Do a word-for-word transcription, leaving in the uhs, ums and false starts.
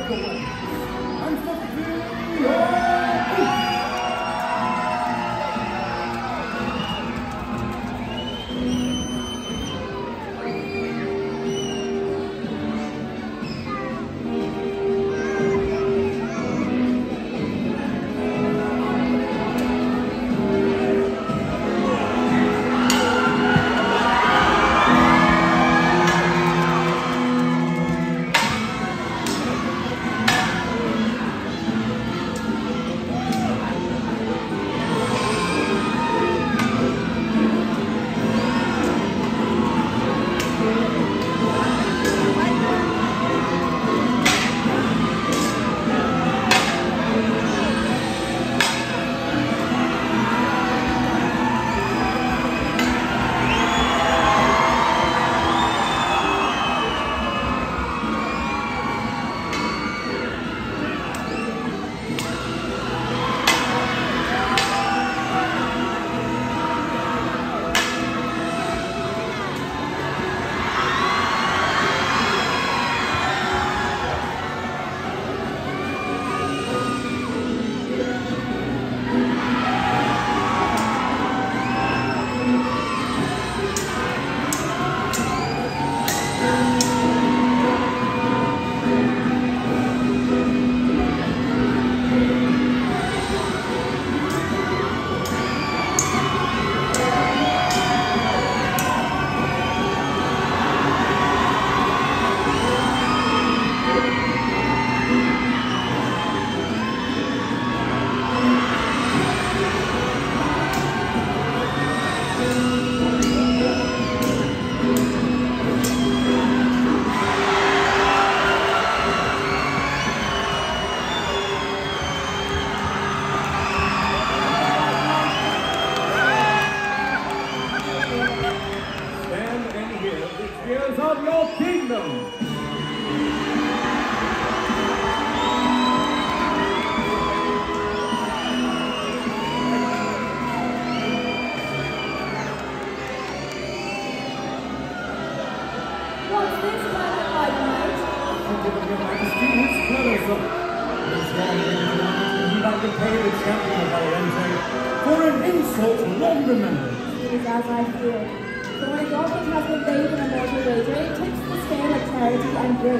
of the way. And for three, Heroes of your kingdom! What's this planet like, mate? Thank you, Your Majesty, his colours are... This wrong, ladies and gentlemen, he might repay the champion of Valente for an insult long remembered. It is as I feared. So when a goblet has been paid in a mortal wager, it tips the scale of charity and grace.